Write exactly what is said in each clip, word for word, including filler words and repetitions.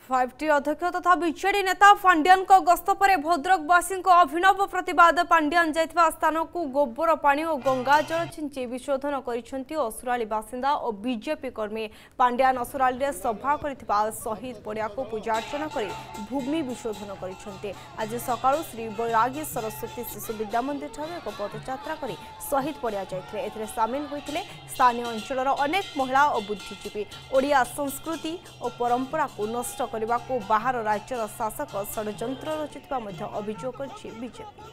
Five T अध्यक्ष तथा BJD नेता पांड्यान को गस्त पर भद्रकवासी अभिनव प्रतिवाद। पांड्यान जाइथिबा स्थान को गोबर पानी और गंगा जल छिंची विशोधन करिसेंती असुराली बासिंदा और बीजेपी कर्मी। पांड्यान असुराली रे सभा करिथिबा शहीद पड़िया को पूजा अर्चना करी भूमि विशोधन करिसेंती। आज सकाळु श्री बैरागी सरस्वती शिशु विद्या मंदिर ठारे एक पदयात्रा करी शहीद पड़िया जाइथिले। एथिरे शामिल होइथिले स्थानीय अंचलर अनेक महिला और बुद्धिजीवी। ओडिया संस्कृति और परंपरा को नष्ट करने को बाहर राज्यर शासक षड्यंत्र रचित अभियोग कर बीजेपी।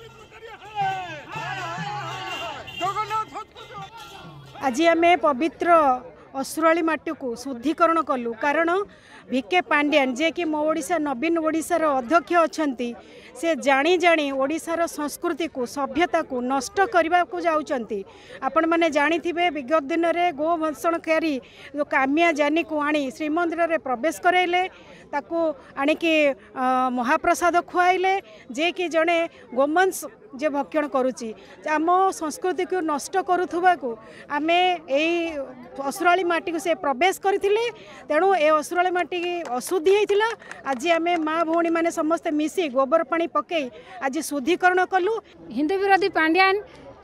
आज आम पवित्र असुराली माटी को शुद्धिकरण कलु कारण भिके पांड्यान जे कि मो ओडिशा नवीन ओडिशार अध्यक्ष अच्छा से जानी जानी ओडिशार संस्कृति को सभ्यता को नष्ट करने को जाउचंती। आपण माने जानी थिबे विगत दिन में गो भक्षणकारी जो कामिया जानी को आनी श्रीमंदिर रे प्रवेश कराइले ताको आनिकी महाप्रसाद खुआइले जे कि जड़े गोवंश जे भक्षण करुच्ची आम संस्कृति को नष्ट करुवा को आम यही असुराली माटी को से प्रवेश करथिले। तेणु ए असुराली माटी अशुद्धि होता। आज आम माँ भौणी मैंने समस्ते मिसी गोबर पानी पकई आज शुद्धिकरण कलु। हिंदू विरोधी पांड्यान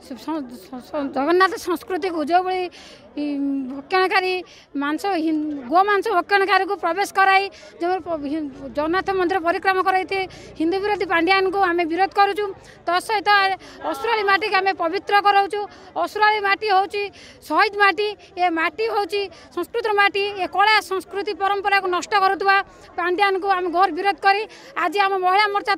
जगन्नाथ संस्कृति को जो बड़ी भक्षणकारी मांस गो मांस भक्षणकारी को प्रवेश कराई जो जगन्नाथ मंदिर परिक्रमा कराई हिंदू विरोधी पांड्यान को आम विरोध करुचु। तसहित असुराली माटी आम पवित्र कराऊँ। असुराली माटी हूँ शहीद माटी ये माटी हूँ संस्कृत माटी ये कला संस्कृति परंपरा को नष्ट करुवा पांड्यान को आम घोर विरोध करी आज आम महिला मोर्चा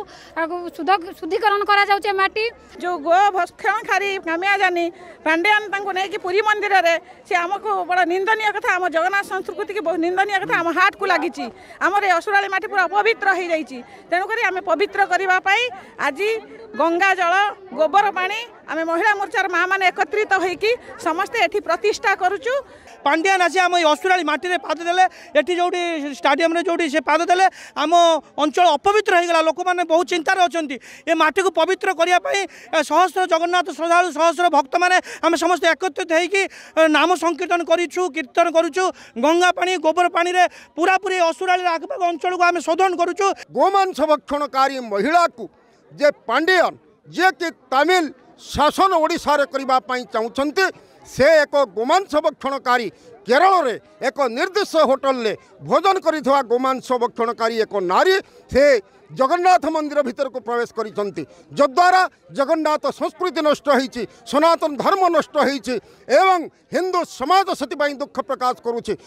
तरफ शुद्धिकरण करा माटी। जो गो भक्षणकारी कामिया जानी पांड्यान नहीं पुरी मंदिर से आमको बड़ा निंदनीय कथा आम जगन्नाथ संस्कृति की बहुत निंदनीय कथा आम हाट को लगी आमर असुराली माटी पूरा अपवित्र हो जाइए। तेणुक आम पवित्र करने आज गंगा जल गोबर पानी आम महिला मोर्चार माँ मैंने एकत्रित होइकी समस्ते एठी प्रतिष्ठा करुचु। पांड्यान आसी आम असुराली माटी रे पाद देले एठी जोडी स्टाडियम रे जोडी से पाद देले आम अंचल अपवित्र हो गला। लोक मैंने बहुत चिंतार अछंती ए माटी को पवित्र करिया पई सहस्र जगन्नाथ श्रद्धालु सहस्र भक्त मैंने आम समस्त एकत्रित होइकी नाम संकीर्तन करिछु कीर्तन करुचु। गंगा पानी गोबर पानी रे पूरा पूरी असुराली आखपाख अंचल को आम शोधन करुचु। गोमांस भक्षणकारी महिला को जे पांड्यान जे कि तमिल शासन ओडिशा रे करिबा पई चाहुचंती से एक गोमांस भक्षणकारी केरल रे एक निर्दिष्ट होटल ले भोजन करिथवा गोमांस भक्षणकारी एक नारी से जगन्नाथ मंदिर भीतर को प्रवेश करिसंती जद्वारा जगन्नाथ संस्कृति नष्ट होईछि सनातन धर्म नष्ट होईछि एवं हिंदू समाज सतिबाई दुख प्रकाश करूछि।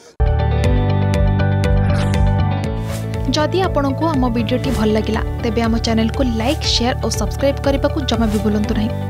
जदि आपंक आम भिडी भल लगा तेब आम चैनल को लाइक शेयर और सब्सक्राइब करने को जमा भी भूलु नहीं।